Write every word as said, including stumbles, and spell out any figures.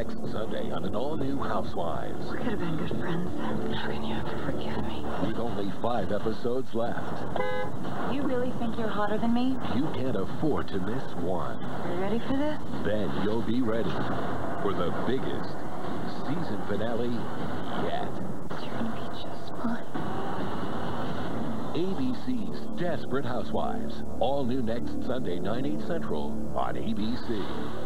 next Sunday on an all-new Housewives. We could have been good friends. How can you ever forgive me? With only five episodes left. You really think you're hotter than me? You can't afford to miss one. Are you ready for this? Then you'll be ready for the biggest season finale yet. You're gonna be just fine. A B C's Desperate Housewives. All new next Sunday, nine, eight Central on A B C.